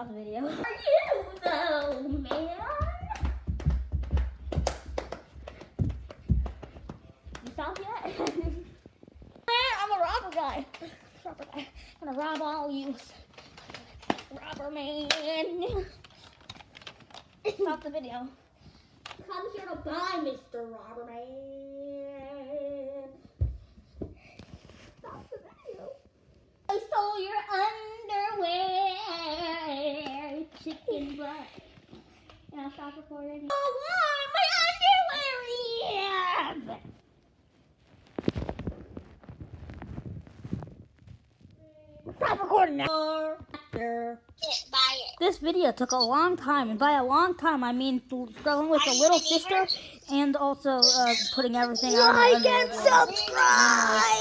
stop the video. Are you though, man? You stop yet? I'm a robber guy. I'm gonna rob all you. Robber man. Stop the video. Come here to buy, Mr. Robber Man. Stop the video. I stole your underwear, chicken butt. Now stop recording. Oh, why my underwear? Stop recording now. This video took a long time, and by a long time I mean struggling with the little sister and also putting everything out. Like and subscribe.